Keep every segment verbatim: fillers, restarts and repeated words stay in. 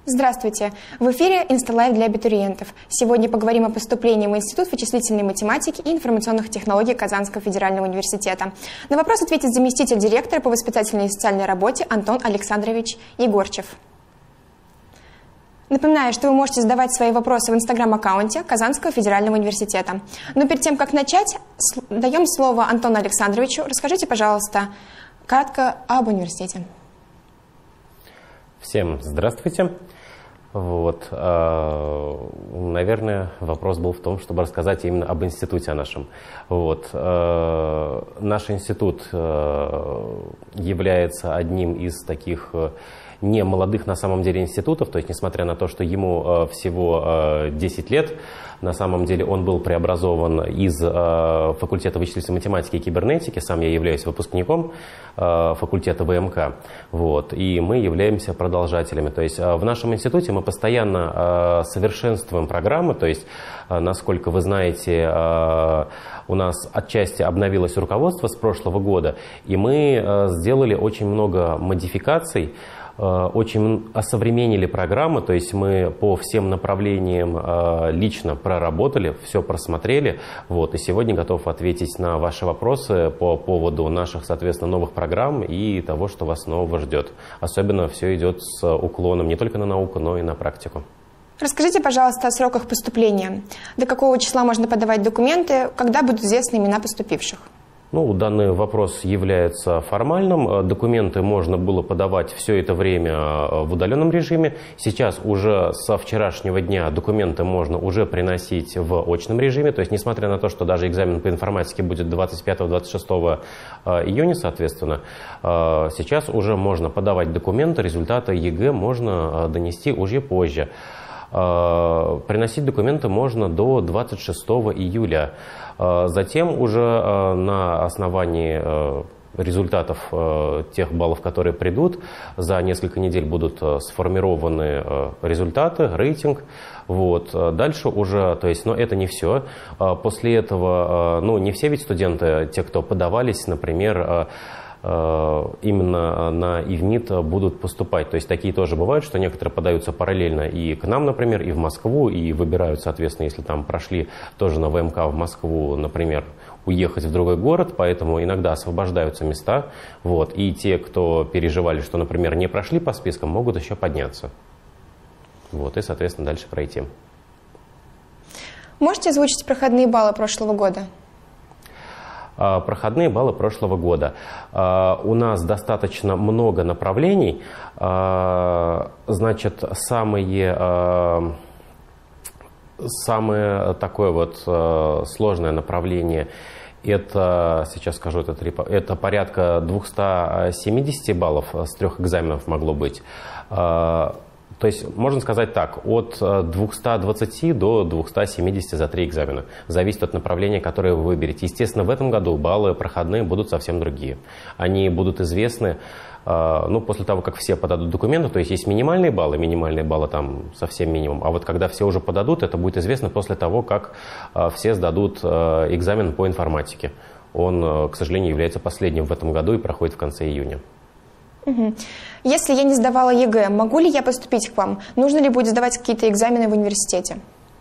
Здравствуйте! В эфире «Инсталайв» для абитуриентов. Сегодня поговорим о поступлении в Институт вычислительной математики и информационных технологий Казанского федерального университета. На вопрос ответит заместитель директора по воспитательной и социальной работе Антон Александрович Егорчев. Напоминаю, что вы можете задавать свои вопросы в инстаграм-аккаунте Казанского федерального университета. Но перед тем, как начать, даем слово Антону Александровичу. Расскажите, пожалуйста, кратко об университете. Всем здравствуйте. Вот, э, наверное, вопрос был в том, чтобы рассказать именно об институте о нашем. Вот, э, наш институт э, является одним из таких э, не молодых на самом деле институтов, то есть несмотря на то, что ему э, всего э, десять лет, на самом деле он был преобразован из э, факультета вычислительной математики и кибернетики, сам я являюсь выпускником э, факультета ВМК, вот, и мы являемся продолжателями. То есть э, в нашем институте мы постоянно э, совершенствуем программы, то есть, э, насколько вы знаете, э, у нас отчасти обновилось руководство с прошлого года, и мы э, сделали очень много модификаций, очень осовременили программы, то есть мы по всем направлениям э, лично проработали, все просмотрели, вот, и сегодня готов ответить на ваши вопросы по поводу наших, соответственно, новых программ и того, что вас нового ждет. Особенно все идет с уклоном не только на науку, но и на практику. Расскажите, пожалуйста, о сроках поступления. До какого числа можно подавать документы, когда будут известны имена поступивших? Ну, данный вопрос является формальным. Документы можно было подавать все это время в удаленном режиме. Сейчас уже со вчерашнего дня документы можно уже приносить в очном режиме. То есть, несмотря на то, что даже экзамен по информатике будет двадцать пятого — двадцать шестого июня, соответственно, сейчас уже можно подавать документы, результаты ЕГЭ можно донести уже позже. Приносить документы можно до двадцать шестого июля. Затем уже на основании результатов тех баллов, которые придут, за несколько недель будут сформированы результаты, рейтинг. Вот. Дальше уже, то есть, но это не все. После этого, ну, не все ведь студенты, те, кто подавались, например, именно на ИВНИТ будут поступать. То есть такие тоже бывают, что некоторые подаются параллельно и к нам, например, и в Москву, и выбирают, соответственно, если там прошли тоже на ВМК в Москву, например, уехать в другой город, поэтому иногда освобождаются места. Вот, и те, кто переживали, что, например, не прошли по спискам, могут еще подняться. Вот, и, соответственно, дальше пройти. Можете озвучить проходные баллы прошлого года? Проходные баллы прошлого года. У нас достаточно много направлений. Значит, самые, самое такое вот сложное направление — это, сейчас скажу, это, это порядка двухсот семидесяти баллов с трех экзаменов могло быть. То есть, можно сказать так, от двухсот двадцати до двухсот семидесяти за три экзамена. Зависит от направления, которое вы выберете. Естественно, в этом году баллы проходные будут совсем другие. Они будут известны, ну, после того, как все подадут документы. То есть, есть минимальные баллы, минимальные баллы там совсем минимум. А вот когда все уже подадут, это будет известно после того, как все сдадут экзамен по информатике. Он, к сожалению, является последним в этом году и проходит в конце июня. Угу. Если я не сдавала ЕГЭ, могу ли я поступить к вам? Нужно ли будет сдавать какие-то экзамены в университете?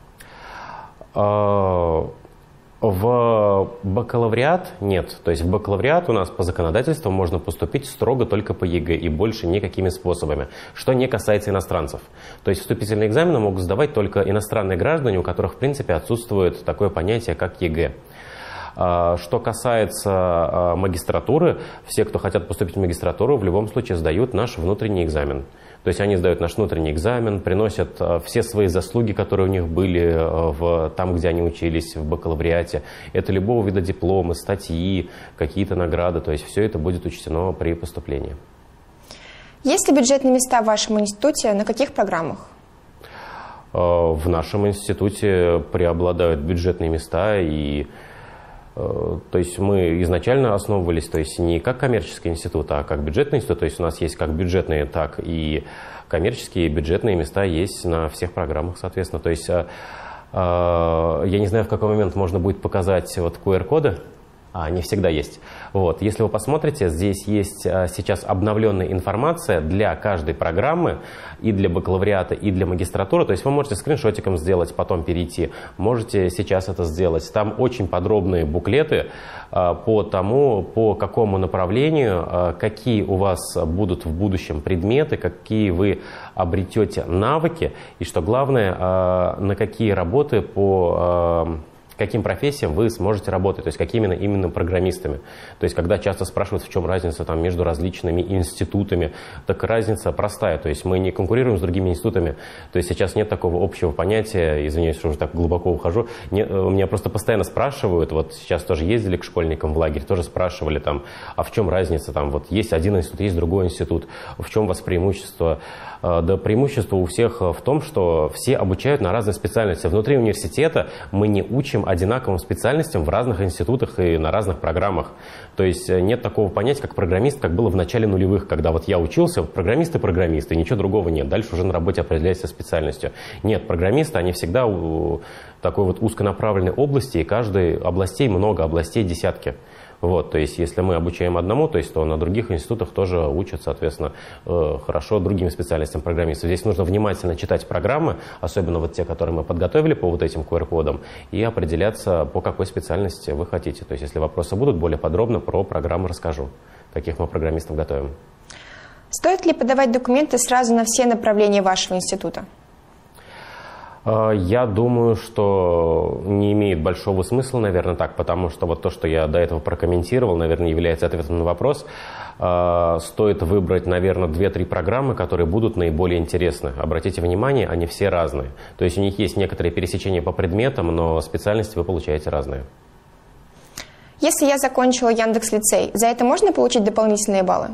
В бакалавриат нет. То есть в бакалавриат у нас по законодательству можно поступить строго только по ЕГЭ и больше никакими способами, что не касается иностранцев. То есть вступительные экзамены могут сдавать только иностранные граждане, у которых в принципе отсутствует такое понятие, как ЕГЭ. Что касается магистратуры, все, кто хотят поступить в магистратуру, в любом случае сдают наш внутренний экзамен. То есть они сдают наш внутренний экзамен, приносят все свои заслуги, которые у них были в, там, где они учились, в бакалавриате. Это любого вида дипломы, статьи, какие-то награды. То есть все это будет учтено при поступлении. Есть ли бюджетные места в вашем институте? На каких программах? В нашем институте преобладают бюджетные места, и то есть мы изначально основывались, то есть не как коммерческий институт, а как бюджетный институт. То есть у нас есть как бюджетные, так и коммерческие, бюджетные места есть на всех программах, соответственно. То есть я не знаю, в какой момент можно будет показать вот ку эр коды. А, не всегда есть. Вот. Если вы посмотрите, здесь есть а, сейчас обновленная информация для каждой программы, и для бакалавриата, и для магистратуры. То есть вы можете скриншотиком сделать, потом перейти. Можете сейчас это сделать. Там очень подробные буклеты а, по тому, по какому направлению, а, какие у вас будут в будущем предметы, какие вы обретете навыки, и что главное, а, на какие работы по... А, каким профессиям вы сможете работать, то есть какими именно, именно программистами. То есть когда часто спрашивают, в чем разница там, между различными институтами, так разница простая, то есть мы не конкурируем с другими институтами, то есть сейчас нет такого общего понятия, извиняюсь, что уже так глубоко ухожу, не, меня просто постоянно спрашивают, вот сейчас тоже ездили к школьникам в лагерь, тоже спрашивали там, а в чем разница, там вот есть один институт, есть другой институт, в чем у вас преимущество? Да, преимущество у всех в том, что все обучают на разные специальности. Внутри университета мы не учим одинаковым специальностям в разных институтах и на разных программах. То есть нет такого понятия, как программист, как было в начале нулевых, когда вот я учился, программисты программисты, ничего другого нет. Дальше уже на работе определяется специальностью. Нет, программисты, они всегда у такой вот узконаправленной области, и каждой областей много, областей десятки. Вот, то есть, если мы обучаем одному, то есть, то на других институтах тоже учат, соответственно, хорошо другим специальностям программистов. Здесь нужно внимательно читать программы, особенно вот те, которые мы подготовили по вот этим ку ар кодам, и определяться, по какой специальности вы хотите. То есть, если вопросы будут, более подробно про программы расскажу, каких мы программистов готовим. Стоит ли подавать документы сразу на все направления вашего института? Я думаю, что не имеет большого смысла, наверное, так, потому что вот то, что я до этого прокомментировал, наверное, является ответом на вопрос. Стоит выбрать, наверное, две-три программы, которые будут наиболее интересны. Обратите внимание, они все разные. То есть у них есть некоторые пересечения по предметам, но специальности вы получаете разные. Если я закончила Яндекс.Лицей, за это можно получить дополнительные баллы?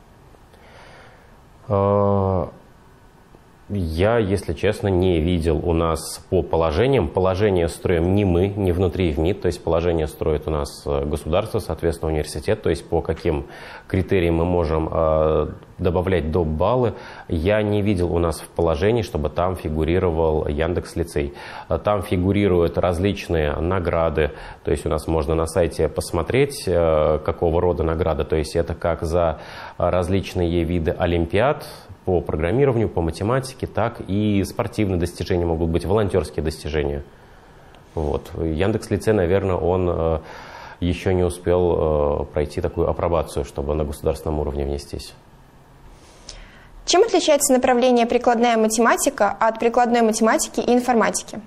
Я, если честно, не видел у нас по положениям. Положение строим не мы, не внутри ВМИТ, то есть положение строит у нас государство, соответственно, университет, то есть по каким критериям мы можем э, добавлять доп. Баллы. Я не видел у нас в положении, чтобы там фигурировал Яндекс.Лицей. Там фигурируют различные награды, то есть у нас можно на сайте посмотреть, э, какого рода награды, то есть это как за различные виды олимпиад, по программированию, по математике, так и спортивные достижения могут быть, волонтерские достижения. Вот. Яндекс.Лицей, наверное, он э, еще не успел э, пройти такую апробацию, чтобы на государственном уровне внестись. Чем отличается направление прикладная математика от прикладной математики и информатики?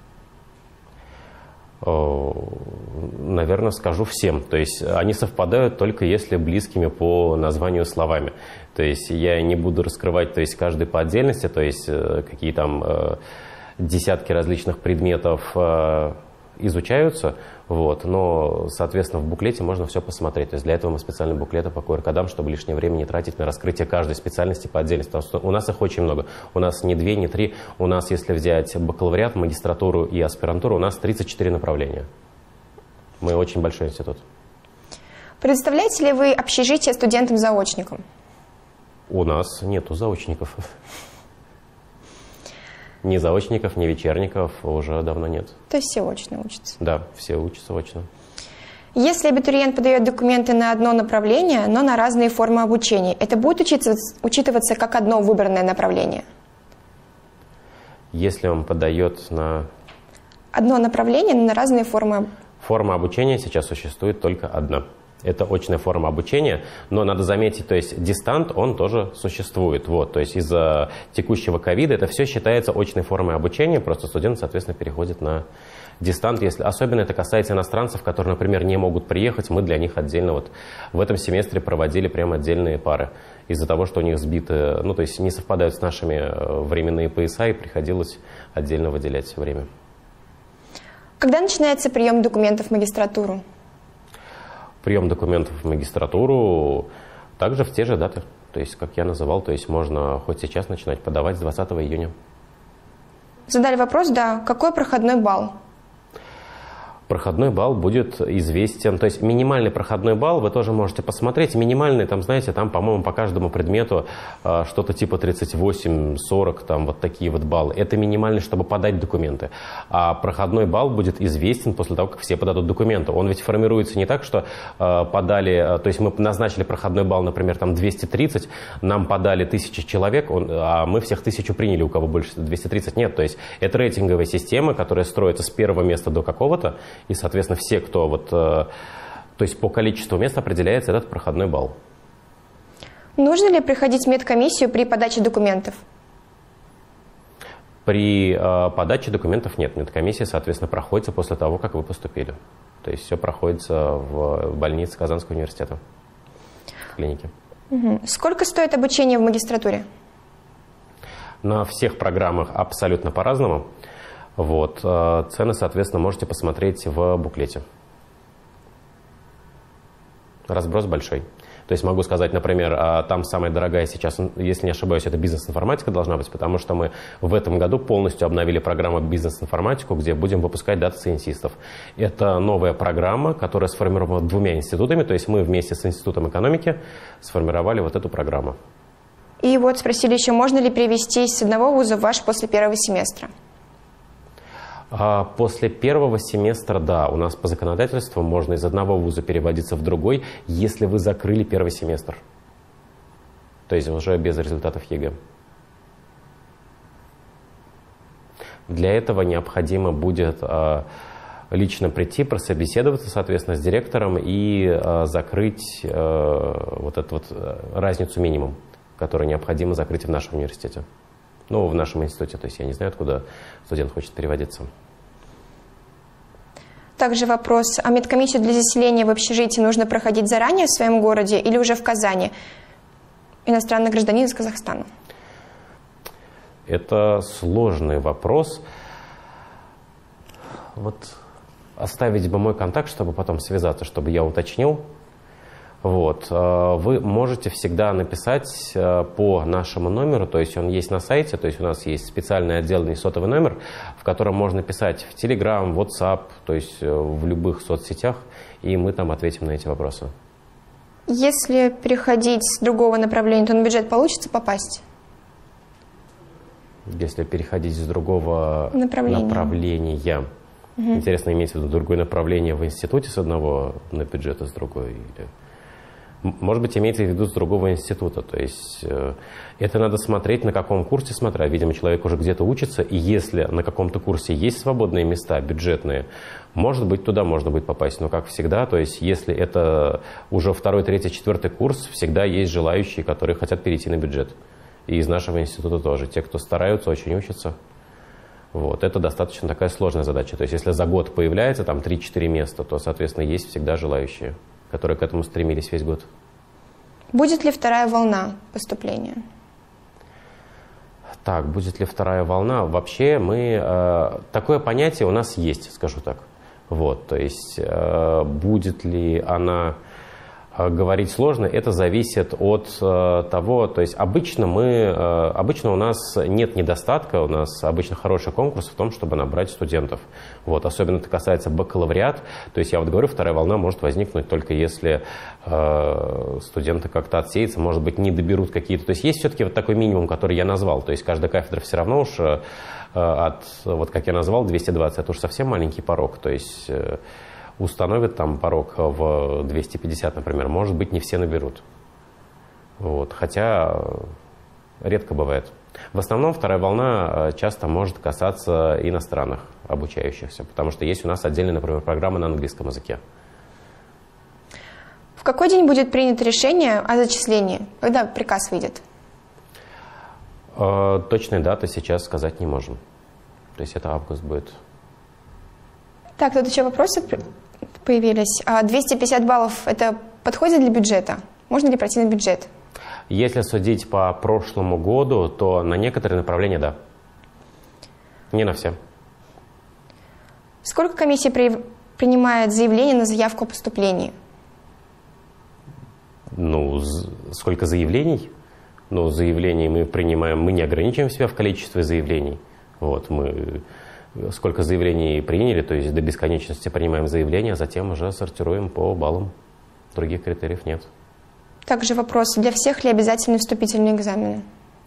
Наверное, скажу всем. То есть они совпадают только если близкими по названию словами. То есть я не буду раскрывать, то есть каждый по отдельности, то есть какие там десятки различных предметов изучаются, вот, но, соответственно, в буклете можно все посмотреть. То есть для этого мы специально буклеты по ку ар кодам, чтобы лишнее время не тратить на раскрытие каждой специальности по отдельности. Потому что у нас их очень много. У нас не две, не три. У нас, если взять бакалавриат, магистратуру и аспирантуру, у нас тридцать четыре направления. Мы очень большой институт. Предоставляете ли вы общежитие студентам-заочникам? У нас нету заочников. Ни заочников, ни вечерников уже давно нет. То есть все очно учатся? Да, все учатся очно. Если абитуриент подает документы на одно направление, но на разные формы обучения, это будет учитываться, учитываться как одно выбранное направление? Если он подает на... Одно направление, но на разные формы... Форма обучения сейчас существует только одна. Это очная форма обучения, но надо заметить, то есть дистант, он тоже существует. Вот, то есть из-за текущего ковида это все считается очной формой обучения, просто студенты, соответственно, переходят на дистант. Если, особенно это касается иностранцев, которые, например, не могут приехать, мы для них отдельно вот в этом семестре проводили прям отдельные пары. Из-за того, что у них сбиты, ну то есть не совпадают с нашими временные пояса, и приходилось отдельно выделять время. Когда начинается прием документов в магистратуру? Прием документов в магистратуру также в те же даты, то есть, как я называл, то есть можно хоть сейчас начинать подавать с двадцатого июня. Задали вопрос, да. Какой проходной балл? проходной балл будет известен. То есть минимальный проходной балл вы тоже можете посмотреть. Минимальный, там, знаете, там, по-моему, по каждому предмету э, что-то типа тридцать восемь сорок, там вот такие вот баллы. Это минимальный, чтобы подать документы. А проходной балл будет известен после того, как все подадут документы. Он ведь формируется не так, что э, подали, э, то есть мы назначили проходной балл, например, там двести тридцать, нам подали тысячу человек, он, а мы всех тысячу приняли, у кого больше двести тридцать нет. То есть это рейтинговая система, которая строится с первого места до какого-то, и, соответственно, все, кто вот, э, то есть по количеству мест определяется этот проходной балл. Нужно ли проходить медкомиссию при подаче документов? При э, подаче документов нет. Медкомиссия, соответственно, проходится после того, как вы поступили. То есть все проходится в больнице Казанского университета, в клинике. Угу. Сколько стоит обучение в магистратуре? На всех программах абсолютно по-разному. Вот. Цены, соответственно, можете посмотреть в буклете. Разброс большой. То есть могу сказать, например, там самая дорогая сейчас, если не ошибаюсь, это бизнес-информатика должна быть, потому что мы в этом году полностью обновили программу бизнес-информатику, где будем выпускать дата-сайентистов. Это новая программа, которая сформирована двумя институтами, то есть мы вместе с Институтом экономики сформировали вот эту программу. И вот спросили еще, можно ли перевестись с одного вуза в ваш после первого семестра? После первого семестра, да, у нас по законодательству можно из одного вуза переводиться в другой, если вы закрыли первый семестр. То есть уже без результатов ЕГЭ. Для этого необходимо будет лично прийти, прособеседоваться, соответственно, с директором и закрыть вот эту вот разницу минимум, которую необходимо закрыть в нашем университете. Ну, в нашем институте, то есть я не знаю, откуда студент хочет переводиться. Также вопрос, а медкомиссию для заселения в общежитии нужно проходить заранее в своем городе или уже в Казани? Иностранный гражданин из Казахстана. Это сложный вопрос. Вот оставить бы мой контакт, чтобы потом связаться, чтобы я уточнил. Вот. Вы можете всегда написать по нашему номеру, то есть он есть на сайте, то есть у нас есть специальный отдельный сотовый номер, в котором можно писать в Telegram, WhatsApp, то есть в любых соцсетях, и мы там ответим на эти вопросы. Если переходить с другого направления, то на бюджет получится попасть? Если переходить с другого направления. направления. Угу. Интересно, имеется в виду другое направление в институте с одного на бюджет, а с другой? Или... Может быть, имеется в виду с другого института. То есть э, это надо смотреть, на каком курсе смотря. Видимо, человек уже где-то учится, и если на каком-то курсе есть свободные места, бюджетные, может быть, туда можно будет попасть. Но, как всегда, то есть если это уже второй, третий, четвертый курс, всегда есть желающие, которые хотят перейти на бюджет. И из нашего института тоже. Те, кто стараются, очень учатся. Вот. Это достаточно такая сложная задача. То есть если за год появляется там три-четыре места, то, соответственно, есть всегда желающие, которые к этому стремились весь год. Будет ли вторая волна поступления? Так, будет ли вторая волна? Вообще мы... Э, такое понятие у нас есть, скажу так. Вот, то есть э, будет ли она... Говорить сложно, это зависит от э, того, то есть обычно мы, э, обычно у нас нет недостатка, у нас обычно хороший конкурс в том, чтобы набрать студентов. Вот, особенно это касается бакалавриат, то есть я вот говорю, вторая волна может возникнуть только если э, студенты как-то отсеются, может быть, не доберут какие-то, то есть есть все-таки вот такой минимум, который я назвал, то есть каждая кафедра все равно уж э, от, вот как я назвал, двести двадцать, это уж совсем маленький порог, то есть... Э, установят там порог в двести пятьдесят, например, может быть, не все наберут. Вот. Хотя редко бывает. В основном вторая волна часто может касаться иностранных обучающихся, потому что есть у нас отдельная, например, программа на английском языке. В какой день будет принято решение о зачислении? Когда приказ выйдет? Точной даты сейчас сказать не можем. То есть это август будет. Так, тут еще вопросы появились. двести пятьдесят баллов – это подходит для бюджета? Можно ли пройти на бюджет? Если судить по прошлому году, то на некоторые направления – да. Не на все. Сколько комиссия при... принимает заявление на заявку о поступлении? Ну, сколько заявлений? Ну, заявлений мы принимаем, мы не ограничиваем себя в количестве заявлений. Вот, мы сколько заявлений приняли, то есть до бесконечности принимаем заявления, а затем уже сортируем по баллам. Других критериев нет. Также вопрос, для всех ли обязательны вступительные экзамены?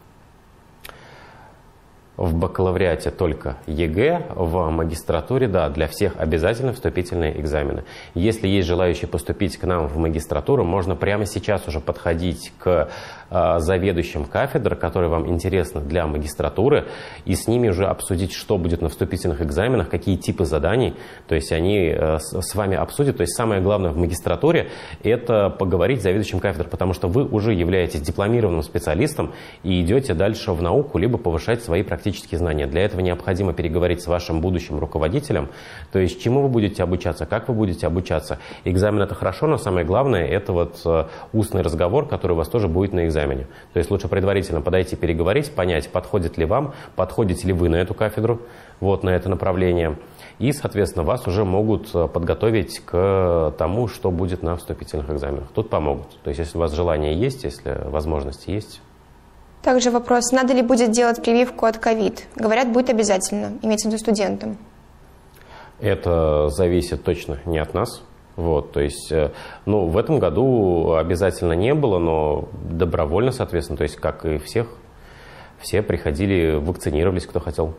В бакалавриате только ЕГЭ, в магистратуре, да, для всех обязательно вступительные экзамены. Если есть желающие поступить к нам в магистратуру, можно прямо сейчас уже подходить к э, заведующим кафедр, которые вам интересны для магистратуры, и с ними уже обсудить, что будет на вступительных экзаменах, какие типы заданий, то есть они э, с, с вами обсудят. То есть самое главное в магистратуре – это поговорить с заведующим кафедрой, потому что вы уже являетесь дипломированным специалистом и идете дальше в науку, либо повышать свои практические практические знания. Для этого необходимо переговорить с вашим будущим руководителем, то есть чему вы будете обучаться, как вы будете обучаться. Экзамен – это хорошо, но самое главное – это вот устный разговор, который у вас тоже будет на экзамене. То есть лучше предварительно подойти, переговорить, понять, подходит ли вам, подходите ли вы на эту кафедру, вот на это направление. И, соответственно, вас уже могут подготовить к тому, что будет на вступительных экзаменах. Тут помогут. То есть если у вас желание есть, если возможности есть. Также вопрос, надо ли будет делать прививку от ковид? Говорят, будет обязательно, имеется в виду студентам. Это зависит точно не от нас. Вот, то есть, ну, в этом году обязательно не было, но добровольно, соответственно, то есть, как и всех, все приходили, вакцинировались, кто хотел.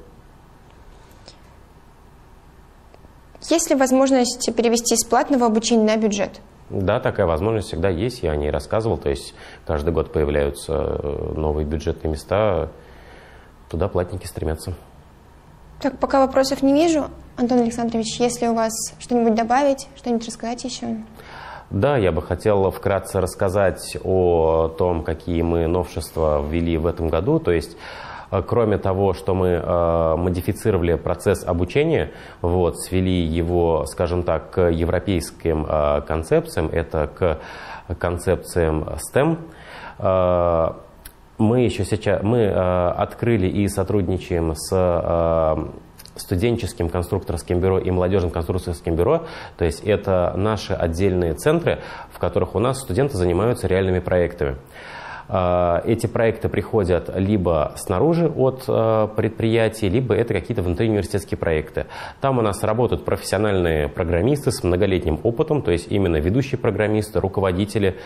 Есть ли возможность перевести с платного обучения на бюджет? Да, такая возможность всегда есть, я о ней рассказывал, то есть каждый год появляются новые бюджетные места, туда платники стремятся. Так, пока вопросов не вижу. Антон Александрович, если у вас что-нибудь добавить, что-нибудь рассказать еще? Да, я бы хотел вкратце рассказать о том, какие мы новшества ввели в этом году, то есть кроме того, что мы э, модифицировали процесс обучения, вот, свели его, скажем так, к европейским э, концепциям, это к концепциям стэм, э, мы еще сейчас мы, э, открыли и сотрудничаем с э, студенческим конструкторским бюро и молодежным конструкторским бюро, то есть это наши отдельные центры, в которых у нас студенты занимаются реальными проектами. Эти проекты приходят либо снаружи от предприятий, либо это какие-то внутриуниверситетские проекты. Там у нас работают профессиональные программисты с многолетним опытом, то есть именно ведущие программисты, руководители,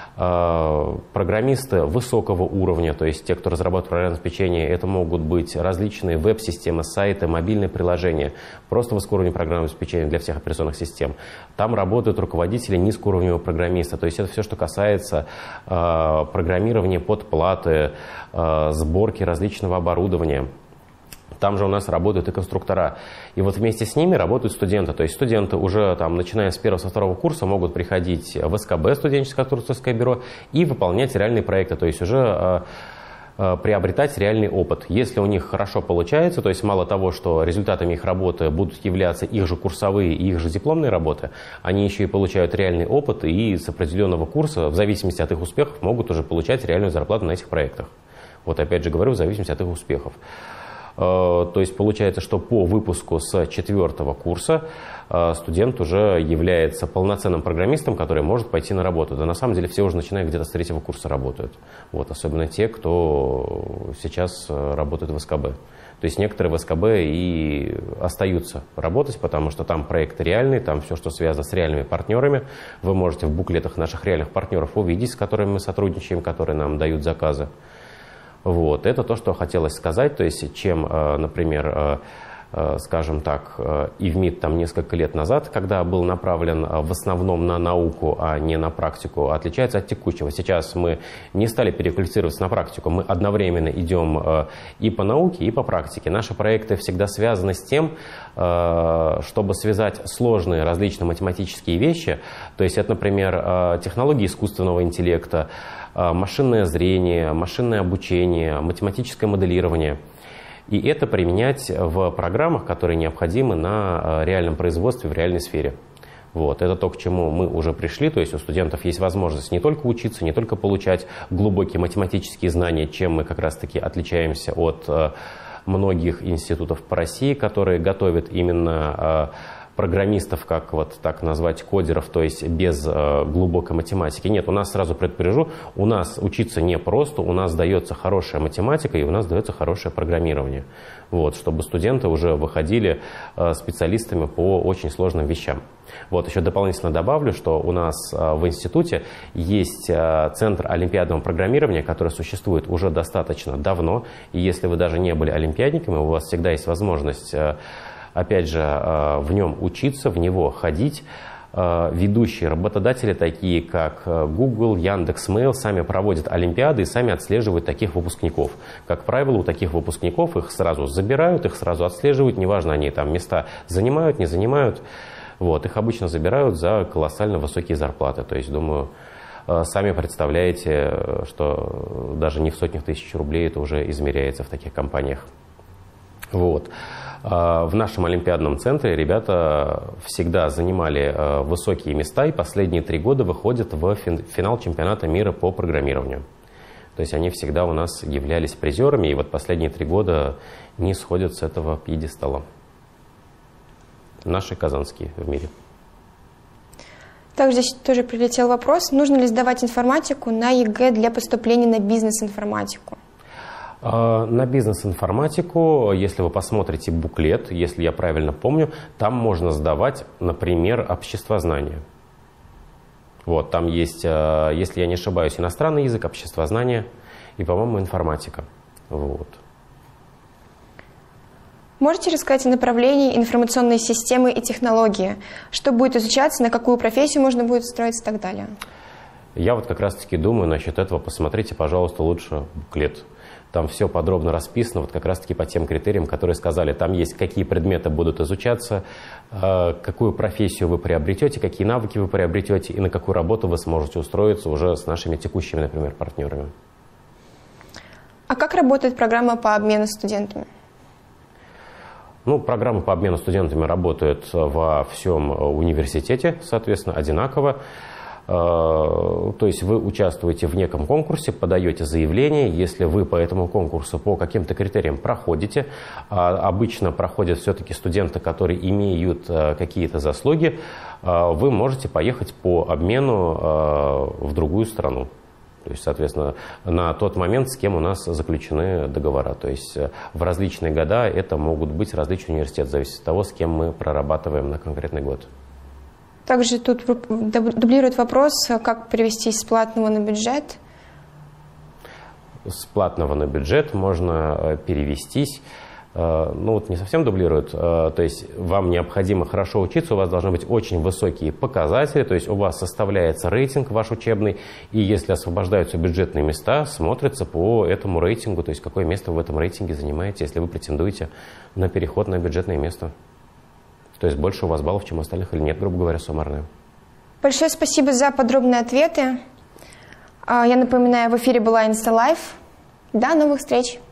программисты высокого уровня, то есть те, кто разрабатывает программное обеспечение, это могут быть различные веб-системы, сайты, мобильные приложения, просто высокоуровневое программное обеспечение для всех операционных систем. Там работают руководители низкоуровневого программиста, то есть это все, что касается э, программирования под платы, э, сборки различного оборудования. Там же у нас работают и конструктора. И вот вместе с ними работают студенты. То есть студенты уже, там, начиная с первого, со второго курса, могут приходить в эс ка бэ, студенческое конструкторское бюро, и выполнять реальные проекты. То есть уже э, э, приобретать реальный опыт. Если у них хорошо получается, то есть мало того, что результатами их работы будут являться их же курсовые и их же дипломные работы, они еще и получают реальный опыт, и с определенного курса, в зависимости от их успехов, могут уже получать реальную зарплату на этих проектах. Вот опять же говорю, в зависимости от их успехов. То есть получается, что по выпуску с четвертого курса студент уже является полноценным программистом, который может пойти на работу. Да на самом деле все уже начиная где-то с третьего курса работают. Вот, особенно те, кто сейчас работает в эс ка бэ. То есть некоторые в эс ка бэ и остаются работать, потому что там проекты реальные, там все, что связано с реальными партнерами. Вы можете в буклетах наших реальных партнеров увидеть, с которыми мы сотрудничаем, которые нам дают заказы. Вот. Это то, что хотелось сказать, то есть чем, например, скажем так, ИВМИД там несколько лет назад, когда был направлен в основном на науку, а не на практику, отличается от текущего. Сейчас мы не стали переквалифицироваться на практику, мы одновременно идем и по науке, и по практике. Наши проекты всегда связаны с тем, чтобы связать сложные различные математические вещи, то есть это, например, технологии искусственного интеллекта, машинное зрение, машинное обучение, математическое моделирование. И это применять в программах, которые необходимы на реальном производстве, в реальной сфере. Вот. Это то, к чему мы уже пришли. То есть у студентов есть возможность не только учиться, не только получать глубокие математические знания, чем мы как раз-таки отличаемся от многих институтов по России, которые готовят именно программистов, как вот так назвать, кодеров, то есть без э, глубокой математики. Нет, у нас, сразу предупрежу, у нас учиться непросто, у нас дается хорошая математика и у нас дается хорошее программирование. Вот, чтобы студенты уже выходили э, специалистами по очень сложным вещам. Вот, еще дополнительно добавлю, что у нас э, в институте есть э, Центр олимпиадного программирования, который существует уже достаточно давно. И если вы даже не были олимпиадниками, у вас всегда есть возможность, э, опять же, э, в нем учиться, в него ходить. Ведущие работодатели, такие как Google, Яндекс.Мейл, сами проводят олимпиады и сами отслеживают таких выпускников. Как правило, у таких выпускников их сразу забирают, их сразу отслеживают, неважно, они там места занимают, не занимают. Вот, их обычно забирают за колоссально высокие зарплаты. То есть, думаю, сами представляете, что даже не в сотнях тысяч рублей это уже измеряется в таких компаниях. Вот. В нашем олимпиадном центре ребята всегда занимали высокие места и последние три года выходят в финал чемпионата мира по программированию. То есть они всегда у нас являлись призерами, и вот последние три года не сходят с этого пьедестала. Наши казанские в мире. Также здесь тоже прилетел вопрос, нужно ли сдавать информатику на ЕГЭ для поступления на бизнес-информатику? На бизнес-информатику, если вы посмотрите буклет, если я правильно помню, там можно сдавать, например, обществознание. Вот, там есть, если я не ошибаюсь, иностранный язык, обществознание и, по-моему, информатика. Вот. Можете рассказать о направлении информационной системы и технологии? Что будет изучаться, на какую профессию можно будет устроиться и так далее? Я вот как раз-таки думаю насчет этого. Посмотрите, пожалуйста, лучше буклет. Там все подробно расписано, вот как раз-таки по тем критериям, которые сказали. Там есть, какие предметы будут изучаться, какую профессию вы приобретете, какие навыки вы приобретете и на какую работу вы сможете устроиться уже с нашими текущими, например, партнерами. А как работает программа по обмену студентами? Ну, программы по обмену студентами работают во всем университете, соответственно, одинаково. То есть вы участвуете в неком конкурсе, подаете заявление, если вы по этому конкурсу по каким-то критериям проходите, обычно проходят все-таки студенты, которые имеют какие-то заслуги, вы можете поехать по обмену в другую страну. То есть, соответственно, на тот момент, с кем у нас заключены договора. То есть в различные года это могут быть различные университеты, зависит от того, с кем мы прорабатываем на конкретный год. Также тут дублирует вопрос, как перевестись с платного на бюджет. С платного на бюджет можно перевестись. Ну, вот не совсем дублирует. То есть вам необходимо хорошо учиться, у вас должны быть очень высокие показатели, то есть у вас составляется рейтинг ваш учебный, и если освобождаются бюджетные места, смотрится по этому рейтингу, то есть какое место вы в этом рейтинге занимаете, если вы претендуете на переход на бюджетное место. То есть больше у вас баллов, чем у остальных, или нет, грубо говоря, суммарное. Большое спасибо за подробные ответы. Я напоминаю, в эфире была InstaLife. До новых встреч!